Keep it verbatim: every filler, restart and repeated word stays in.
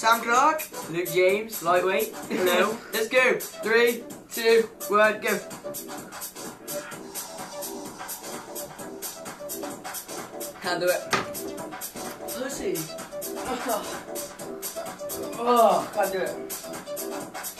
Sam Clark. Luke James, lightweight. Hello. Let's go. Three, two, one, go. Can't do it. Pussy. Oh, oh, can't do it.